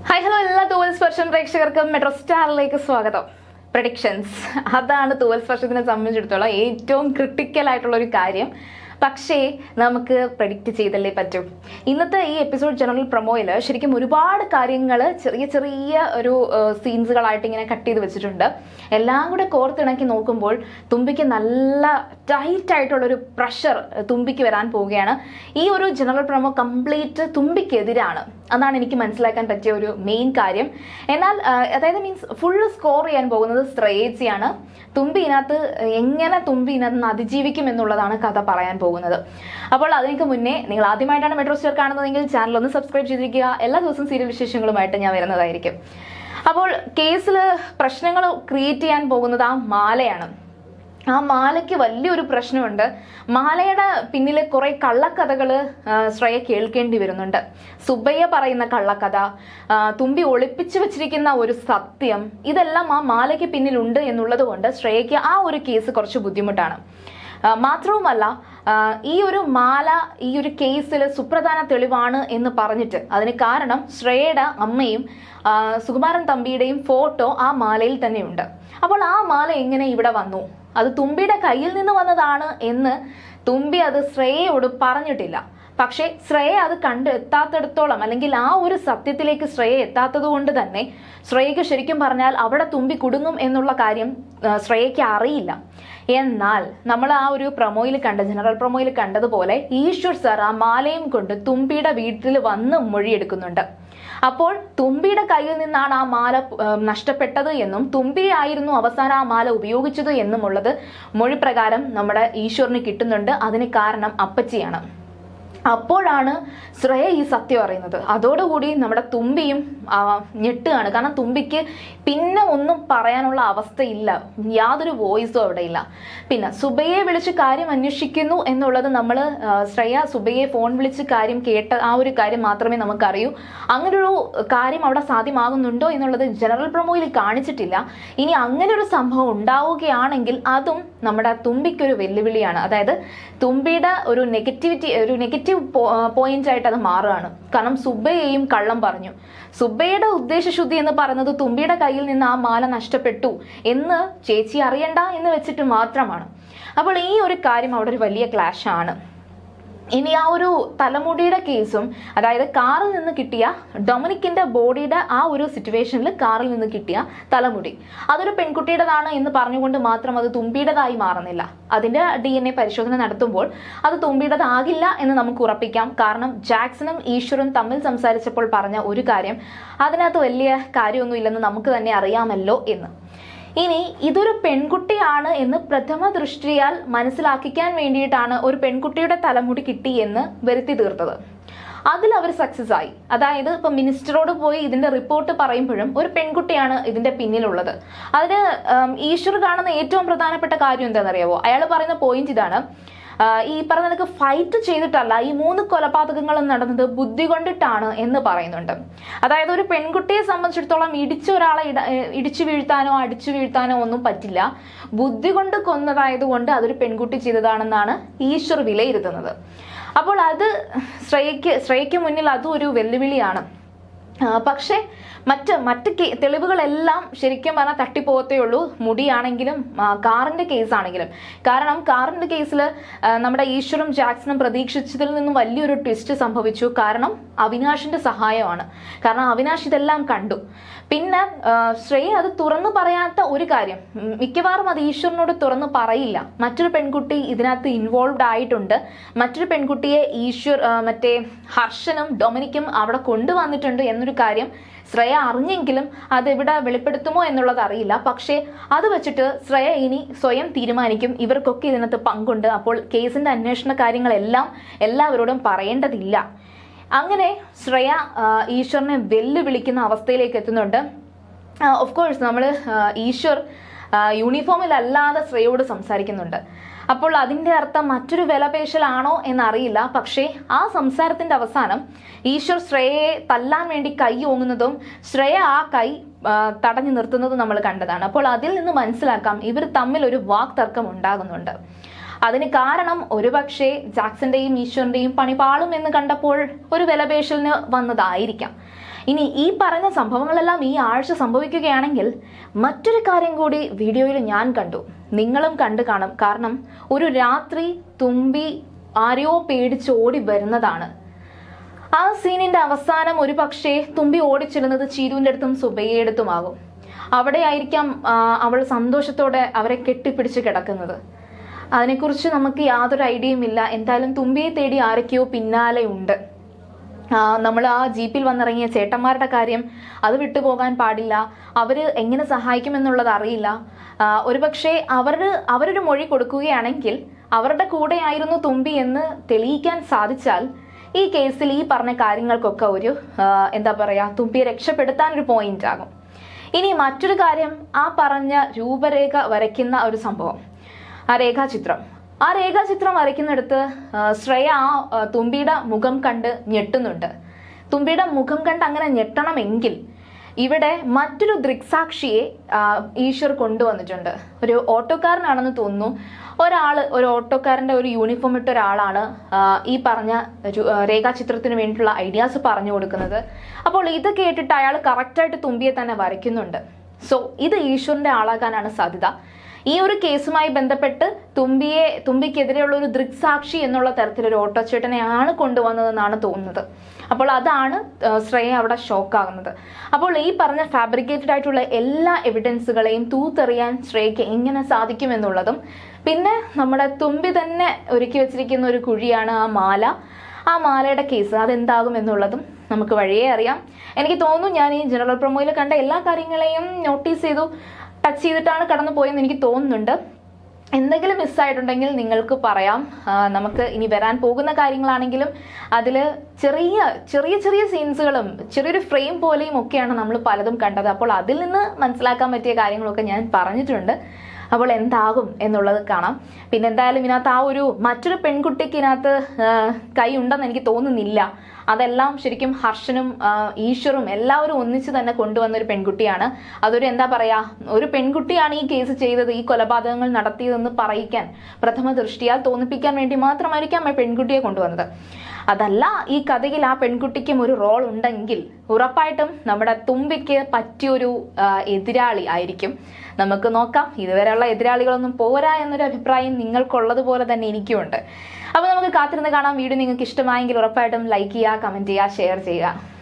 Hi, hello, all Thoovalsparsham പ്രേക്ഷകർക്കും MetroStarലേക്ക് സ്വാഗതം. Predictions. അതാണ് Thoovalsparshത്തിനെ സംബന്ധിച്ചിടത്തോളം ഏറ്റവും ക്രിട്ടിക്കൽ ആയിട്ടുള്ള ഒരു കാര്യം. പക്ഷേ നമുക്ക് പ്രെഡിക്റ്റ് ചെയ്തല്ലേ പറ്റും. ഇന്നത്തെ ഈ എപ്പിസോഡ് ജനറൽ പ്രൊമോയിൽ ശരിക്കും ഒരുപാട് കാര്യങ്ങൾ ചെറിയ ചെറിയ ഒരു സീൻസുകളായിട്ട് ഇങ്ങനെ കട്ട് ചെയ്ത് വെച്ചിട്ടുണ്ട്. എല്ലാം കൂടെ കോർത്തിണക്കി നോക്കുമ്പോൾ തുമ്പിക്ക് നല്ല ടൈറ്റ് ആയിട്ടുള്ളൊരു പ്രഷർ തുമ്പിക്ക് വരാൻ പോവുകയാണ്. ഈ ഒരു ജനറൽ പ്രൊമോ കംപ്ലീറ്റ് തുമ്പിക്കെതിരാണ്. അതാണ് എനിക്ക് മനസ്സിലാക്കാൻ പറ്റിയ ഒരു മെയിൻ കാര്യം. എന്നാൽ അതായത് മീൻസ് ഫുള്ള് സ്കോർ ചെയ്യാൻ പോകുന്നത് ശ്രേയസിയാണ്. തുമ്പി ഇതിനകത്ത് അതിജീവിക്കും എന്നുള്ളതാണ് കഥ പറയാൻ പോകുന്നത്. അപ്പോൾ അതിനൊക്കെ മുന്നേ നിങ്ങൾ ആദ്യമായിട്ടാണ് മെട്രോസ്റ്റാർ കാണുന്നതെങ്കിൽ ചാനൽ ഒന്ന് സബ്സ്ക്രൈബ് ചെയ്തിരിക്കുക. എല്ലാ ദിവസവും സീരിയൽ വിശേഷങ്ങളുമായിട്ട് ഞാൻ വരുന്നതായിരിക്കും. അപ്പോൾ കേസിൽ പ്രശ്നങ്ങൾ ക്രിയേറ്റ് ചെയ്യാൻ പോകുന്നത് ആ മാലയാണ്. ആ മാലയ്ക്ക് വലിയൊരു പ്രശ്നമുണ്ട്. മാലയുടെ പിന്നിലെ കുറെ കള്ളക്കഥകൾ ശ്രേയ കേൾക്കേണ്ടി വരുന്നുണ്ട്. സുബയ്യ പറയുന്ന കള്ളക്കഥ, തുമ്പി ഒളിപ്പിച്ചു വെച്ചിരിക്കുന്ന ഒരു സത്യം, ഇതെല്ലാം ആ മാലയ്ക്ക് പിന്നിലുണ്ട് എന്നുള്ളത് കൊണ്ട് ശ്രേയയ്ക്ക് ആ ഒരു കേസ് കുറച്ച് ബുദ്ധിമുട്ടാണ്. മാത്രവുമല്ല, ഈ ഒരു മാല ഈ ഒരു കേസിൽ സുപ്രധാന തെളിവാണ് എന്ന് പറഞ്ഞിട്ട് അതിന് കാരണം ശ്രേയയുടെ അമ്മയും സുകുമാരൻ തമ്പിയുടെയും ഫോട്ടോ ആ മാലയിൽ തന്നെയുണ്ട്. അപ്പോൾ ആ മാല എങ്ങനെ ഇവിടെ വന്നു? അത് തുമ്പിയുടെ കയ്യിൽ നിന്ന് വന്നതാണ് എന്ന് തുമ്പി അത് ശ്രേയയോട് പറഞ്ഞിട്ടില്ല. പക്ഷേ ശ്രേയ അത് എത്താത്തിടത്തോളം അല്ലെങ്കിൽ ആ ഒരു സത്യത്തിലേക്ക് ശ്രേയ എത്താത്തത് കൊണ്ട് തന്നെ ശ്രേയയ്ക്ക് ശരിക്കും പറഞ്ഞാൽ അവിടെ തുമ്പി കുടുങ്ങും എന്നുള്ള കാര്യം ശ്രേയയ്ക്ക് അറിയില്ല. എന്നാൽ നമ്മൾ ആ ഒരു ജനറൽ പ്രൊമോയിൽ കണ്ടതുപോലെ ഈശ്വർ സാർ ആ മാലയും കൊണ്ട് തുമ്പിയുടെ വീട്ടിൽ വന്ന് മൊഴിയെടുക്കുന്നുണ്ട്. അപ്പോൾ തുമ്പിയുടെ കയ്യിൽ നിന്നാണ് ആ മാല നഷ്ടപ്പെട്ടത് എന്നും തുമ്പിയായിരുന്നു അവസാനം ആ മാല ഉപയോഗിച്ചത് എന്നുമുള്ളത് മൊഴി പ്രകാരം നമ്മുടെ ഈശ്വറിന് കിട്ടുന്നുണ്ട്. അതിന് കാരണം അപ്പച്ചിയാണ്. അപ്പോഴാണ് ശ്രേയ ഈ സത്യം അറിയുന്നത്. അതോടുകൂടി നമ്മുടെ തുമ്പിയും ഞെട്ടുകയാണ്. കാരണം തുമ്പിക്ക് പിന്നെ ഒന്നും പറയാനുള്ള അവസ്ഥയില്ല, യാതൊരു വോയിസും അവിടെ ഇല്ല. പിന്നെ സുബയ്യെ വിളിച്ച് കാര്യം അന്വേഷിക്കുന്നു എന്നുള്ളത് നമ്മൾ ശ്രേയ സുബയ്യെ ഫോൺ വിളിച്ച് കാര്യം കേട്ട ആ ഒരു കാര്യം മാത്രമേ നമുക്കറിയൂ. അങ്ങനൊരു കാര്യം അവിടെ സാധ്യമാകുന്നുണ്ടോ എന്നുള്ളത് ജനറൽ പ്രൊമോയിൽ കാണിച്ചിട്ടില്ല. ഇനി അങ്ങനെ ഒരു സംഭവം ഉണ്ടാവുകയാണെങ്കിൽ അതും നമ്മുടെ തുമ്പിക്കൊരു വെല്ലുവിളിയാണ്. അതായത് തുമ്പിയുടെ ഒരു നെഗറ്റീവ് പോയിന്റ് ആയിട്ട് അത് മാറുകയാണ്. കാരണം സുബയ്യയും കള്ളം പറഞ്ഞു. സുബയ്യയുടെ ഉദ്ദേശശുദ്ധി എന്ന് പറയുന്നത് തുമ്പിയുടെ കയ്യിൽ നിന്ന് ആ മാല നഷ്ടപ്പെട്ടു എന്ന് ചേച്ചി അറിയണ്ട എന്ന് വെച്ചിട്ട് മാത്രമാണ്. അപ്പോൾ ഈ ഒരു കാര്യം അവിടെ ഒരു വലിയ ക്ലാഷ് ആണ്. ഇനി ആ ഒരു തലമുടിയുടെ കേസും, അതായത് കാറിൽ നിന്ന് കിട്ടിയ ഡൊമിനിക്കിന്റെ ബോഡിയുടെ ആ ഒരു സിറ്റുവേഷനിൽ കാറിൽ നിന്ന് കിട്ടിയ തലമുടി അതൊരു പെൺകുട്ടിയുടേതാണ് എന്ന് പറഞ്ഞുകൊണ്ട് മാത്രം അത് തുമ്പിയുടേതായി മാറുന്നില്ല. അതിന്റെ DNA പരിശോധന നടത്തുമ്പോൾ അത് തുമ്പിയുടേതാകില്ല എന്ന് നമുക്ക് ഉറപ്പിക്കാം. കാരണം ജാക്സണും ഈശ്വറും തമ്മിൽ സംസാരിച്ചപ്പോൾ പറഞ്ഞ ഒരു കാര്യം, അതിനകത്ത് വലിയ കാര്യമൊന്നും ഇല്ലെന്ന് നമുക്ക് തന്നെ അറിയാമല്ലോ എന്ന്. ഇനി ഇതൊരു പെൺകുട്ടിയാണ് എന്ന് പ്രഥമ ദൃഷ്ടിയാൽ മനസ്സിലാക്കിക്കാൻ വേണ്ടിയിട്ടാണ് ഒരു പെൺകുട്ടിയുടെ തലമുടി കിട്ടി എന്ന് വരുത്തി തീർത്തത്. അതിൽ അവർ സക്സസ് ആയി. അതായത് ഇപ്പൊ മിനിസ്റ്ററോട് പോയി ഇതിന്റെ റിപ്പോർട്ട് പറയുമ്പോഴും ഒരു പെൺകുട്ടിയാണ് ഇതിന്റെ പിന്നിലുള്ളത്. അതിന് ഈശ്വർ കാണുന്ന ഏറ്റവും പ്രധാനപ്പെട്ട കാര്യം എന്താണെന്നറിയാവോ? അയാൾ പറയുന്ന പോയിന്റ് ഇതാണ്, ഈ പറഞ്ഞ ഫൈറ്റ് ചെയ്തിട്ടല്ല ഈ 3 കൊലപാതകങ്ങളും നടന്നത് ബുദ്ധി കൊണ്ടിട്ടാണ് എന്ന് പറയുന്നുണ്ട്. അതായത് ഒരു പെൺകുട്ടിയെ സംബന്ധിച്ചിടത്തോളം ഒരാളെ ഇടിച്ചു വീഴ്ത്താനോ അടിച്ചു വീഴ്ത്താനോ ഒന്നും പറ്റില്ല. ബുദ്ധി കൊണ്ട് കൊന്നതായതുകൊണ്ട് അതൊരു പെൺകുട്ടി ചെയ്തതാണെന്നാണ് ഈശ്വർ വിലയിരുത്തുന്നത്. അപ്പോൾ അത് ശ്രേയയ്ക്ക് മുന്നിൽ അതും ഒരു വെല്ലുവിളിയാണ്. പക്ഷേ മറ്റ് തെളിവുകളെല്ലാം ശരിക്കും പറഞ്ഞാൽ തട്ടിപ്പോകത്തേ ഉള്ളൂ. മുടിയാണെങ്കിലും കാറിന്റെ കേസാണെങ്കിലും. കാരണം കാറിന്റെ കേസിൽ നമ്മുടെ ഈശ്വറും ജാക്സണും പ്രതീക്ഷിച്ചതിൽ നിന്നും വലിയൊരു ട്വിസ്റ്റ് സംഭവിച്ചു. കാരണം അവിനാഷിന്റെ സഹായമാണ്. കാരണം അവിനാഷ് ഇതെല്ലാം കണ്ടു. പിന്നെ ശ്രേയ അത് തുറന്നു പറയാത്ത ഒരു കാര്യം, മിക്കവാറും അത് ഈശ്വറിനോട് തുറന്നു പറയില്ല. മറ്റൊരു പെൺകുട്ടി ഇതിനകത്ത് ഇൻവോൾവ്ഡ് ആയിട്ടുണ്ട്. മറ്റൊരു പെൺകുട്ടിയെ ഹർഷനും ഡൊമിനിക്കും അവിടെ കൊണ്ടുവന്നിട്ടുണ്ട് എന്നൊരു കാര്യം ശ്രേയ അറിഞ്ഞെങ്കിലും അതെവിടെ വെളിപ്പെടുത്തുമോ എന്നുള്ളത് അറിയില്ല. പക്ഷേ അത് വെച്ചിട്ട് ശ്രേയ ഇനി സ്വയം തീരുമാനിക്കും ഇവർക്കൊക്കെ ഇതിനകത്ത് പങ്കുണ്ട്. അപ്പോൾ കേസിന്റെ അന്വേഷണ കാര്യങ്ങളെല്ലാം എല്ലാവരോടും പറയേണ്ടതില്ല. അങ്ങനെ ശ്രേയ ഈശ്വറിനെ വെല്ലുവിളിക്കുന്ന അവസ്ഥയിലേക്ക് എത്തുന്നുണ്ട്. ഓഫ് കോഴ്സ് നമ്മൾ ഈശ്വർ യൂണിഫോമിലല്ലാതെ ശ്രേയയോട് സംസാരിക്കുന്നുണ്ട്. അപ്പോൾ അതിന്റെ അർത്ഥം മറ്റൊരു വിലപേശലാണോ എന്നറിയില്ല. പക്ഷേ ആ സംസാരത്തിന്റെ അവസാനം ഈശ്വർ ശ്രേയയെ തല്ലാൻ വേണ്ടി കൈ ഓങ്ങുന്നതും ശ്രേയ ആ കൈ തടഞ്ഞു നിർത്തുന്നതും നമ്മൾ കണ്ടതാണ്. അപ്പോൾ അതിൽ നിന്ന് മനസ്സിലാക്കാം ഇവർ തമ്മിൽ ഒരു വാക്തർക്കം ഉണ്ടാകുന്നുണ്ട്. അതിന് കാരണം ഒരുപക്ഷെ ജാക്സന്റെയും ഈശ്വറിന്റെയും പണി പാളും എന്ന് കണ്ടപ്പോൾ ഒരു വിലപേശലിന് വന്നതായിരിക്കാം. ഇനി ഈ പറഞ്ഞ സംഭവങ്ങളെല്ലാം ഈ ആഴ്ച സംഭവിക്കുകയാണെങ്കിൽ മറ്റൊരു കാര്യം കൂടി വീഡിയോയിൽ ഞാൻ കണ്ടു, നിങ്ങളും കണ്ടു കാണും. കാരണം ഒരു രാത്രി തുമ്പി ആരെയോ പേടിച്ച് ഓടി വരുന്നതാണ്. ആ സീനിന്റെ അവസാനം ഒരു പക്ഷേ തുമ്പി ഓടിച്ചിരുന്നത് ചീരുവിൻ്റെ അടുത്തും സുബയ്യയുടെ അടുത്തുമാകും. അവിടെ ആയിരിക്കാം അവൾ സന്തോഷത്തോടെ അവരെ കെട്ടിപ്പിടിച്ച് കിടക്കുന്നത്. അതിനെക്കുറിച്ച് നമുക്ക് യാതൊരു ഐഡിയയും ഇല്ല. എന്തായാലും തുമ്പിയെ തേടി ആരൊക്കെയോ പിന്നാലെ ഉണ്ട്. നമ്മൾ ആ ജീപ്പിൽ വന്നിറങ്ങിയ ചേട്ടന്മാരുടെ കാര്യം അത് വിട്ടുപോകാൻ പാടില്ല. അവര് എങ്ങനെ സഹായിക്കുമെന്നുള്ളത് അറിയില്ല. ഒരുപക്ഷെ അവരൊരു മൊഴി കൊടുക്കുകയാണെങ്കിൽ അവരുടെ കൂടെയായിരുന്നു തുമ്പി എന്ന് തെളിയിക്കാൻ സാധിച്ചാൽ ഈ കേസിൽ ഈ പറഞ്ഞ കാര്യങ്ങൾക്കൊക്കെ ഒരു എന്താ പറയാ, തുമ്പിയെ രക്ഷപ്പെടുത്താൻ ഒരു പോയിന്റ് ആകും. ഇനി മറ്റൊരു കാര്യം, ആ പറഞ്ഞ രൂപരേഖ വരയ്ക്കുന്ന ഒരു സംഭവം, ആ രേഖാചിത്രം വരയ്ക്കുന്നിടത്ത് ശ്രേയ ആ തുമ്പിയുടെ മുഖം കണ്ട് ഞെട്ടുന്നുണ്ട്. തുമ്പിയുടെ മുഖം കണ്ട് അങ്ങനെ ഞെട്ടണമെങ്കിൽ ഇവിടെ മറ്റൊരു ദൃക്സാക്ഷിയെ ഈശ്വർ കൊണ്ടുവന്നിട്ടുണ്ട്. ഒരു ഓട്ടോക്കാരനാണെന്ന് തോന്നുന്നു. ഒരു ഓട്ടോക്കാരൻ്റെ ഒരു യൂണിഫോം ഇട്ട ഒരാളാണ് ഈ പറഞ്ഞ രേഖാചിത്രത്തിന് വേണ്ടിയിട്ടുള്ള ഐഡിയാസ് പറഞ്ഞു കൊടുക്കുന്നത്. അപ്പോൾ ഇത് കേട്ടിട്ട് അയാൾ കറക്റ്റായിട്ട് തുമ്പിയെ തന്നെ വരയ്ക്കുന്നുണ്ട്. സോ ഇത് ഈശ്വറിന്റെ ആളാകാനാണ് സാധ്യത. ഈ ഒരു കേസുമായി ബന്ധപ്പെട്ട് തുമ്പിക്കെതിരെയുള്ള ഒരു ദൃക്സാക്ഷി എന്നുള്ള തരത്തിലൊരു ഓട്ടോച്ചേട്ടനെയാണ് കൊണ്ടുവന്നതെന്നാണ് തോന്നുന്നത്. അപ്പോൾ അതാണ് ശ്രേയ അവിടെ ഷോക്കാകുന്നത്. അപ്പോൾ ഈ പറഞ്ഞ ഫാബ്രിക്കേറ്റഡ് ആയിട്ടുള്ള എല്ലാ എവിഡൻസുകളെയും തൂത്തെറിയാൻ ശ്രേയയ്ക്ക് എങ്ങനെ സാധിക്കുമെന്നുള്ളതും, പിന്നെ നമ്മുടെ തുമ്പി തന്നെ ഒരുക്കി വെച്ചിരിക്കുന്ന ഒരു കുഴിയാണ് ആ മാലയുടെ കേസ്, അതെന്താകും എന്നുള്ളതും നമുക്ക് വഴിയേ അറിയാം. എനിക്ക് തോന്നുന്നു ഞാൻ ഈ ജനറൽ പ്രൊമോയിൽ കണ്ട എല്ലാ കാര്യങ്ങളെയും നോട്ടീസ് ചെയ്തു ടച്ച് ചെയ്തിട്ടാണ് കടന്നു പോയെന്ന് എനിക്ക് തോന്നുന്നുണ്ട്. എന്തെങ്കിലും മിസ്സായിട്ടുണ്ടെങ്കിൽ നിങ്ങൾക്ക് പറയാം. നമുക്ക് ഇനി വരാൻ പോകുന്ന കാര്യങ്ങളാണെങ്കിലും അതിൽ ചെറിയ സീൻസുകളും ചെറിയൊരു ഫ്രെയിം പോലെയും ഒക്കെയാണ് നമ്മൾ പലതും കണ്ടത്. അപ്പോൾ അതിൽ നിന്ന് മനസ്സിലാക്കാൻ പറ്റിയ കാര്യങ്ങളൊക്കെ ഞാൻ പറഞ്ഞിട്ടുണ്ട്. അപ്പോൾ എന്താകും എന്നുള്ളത് കാണാം. പിന്നെ എന്തായാലും ഇതിനകത്ത് ആ ഒരു മറ്റൊരു പെൺകുട്ടിക്ക് ഇതിനകത്ത് കൈ ഉണ്ടെന്ന് എനിക്ക് തോന്നുന്നില്ല. അതെല്ലാം ശരിക്കും ഹർഷനും ഈശ്വറും എല്ലാവരും ഒന്നിച്ച് തന്നെ കൊണ്ടുവന്ന ഒരു പെൺകുട്ടിയാണ്. അതൊരു എന്താ പറയാ, ഒരു പെൺകുട്ടിയാണ് ഈ കേസ് ചെയ്തത്, ഈ കൊലപാതകങ്ങൾ നടത്തിയതെന്ന് പറയിക്കാൻ പ്രഥമ ദൃഷ്ടിയാൽ തോന്നിപ്പിക്കാൻ വേണ്ടി മാത്രമായിരിക്കാം ആ പെൺകുട്ടിയെ കൊണ്ടുവന്നത്. അതല്ല ഈ കഥയിൽ ആ പെൺകുട്ടിക്കും ഒരു റോൾ ഉണ്ടെങ്കിൽ ഉറപ്പായിട്ടും നമ്മുടെ തുമ്പിക്ക് പറ്റിയൊരു എതിരാളി ആയിരിക്കും. നമുക്ക് നോക്കാം. ഇതുവരെയുള്ള എതിരാളികളൊന്നും പോരാ എന്നൊരു അഭിപ്രായം നിങ്ങൾക്കുള്ളതുപോലെ തന്നെ എനിക്കുമുണ്ട്. അപ്പോൾ നമുക്ക് കാത്തിരുന്ന് കാണാം. വീഡിയോ നിങ്ങൾക്ക് ഇഷ്ടമായെങ്കിൽ ഉറപ്പായിട്ടും ലൈക്ക് ചെയ്യുക, കമന്റ് ചെയ്യുക, ഷെയർ ചെയ്യുക.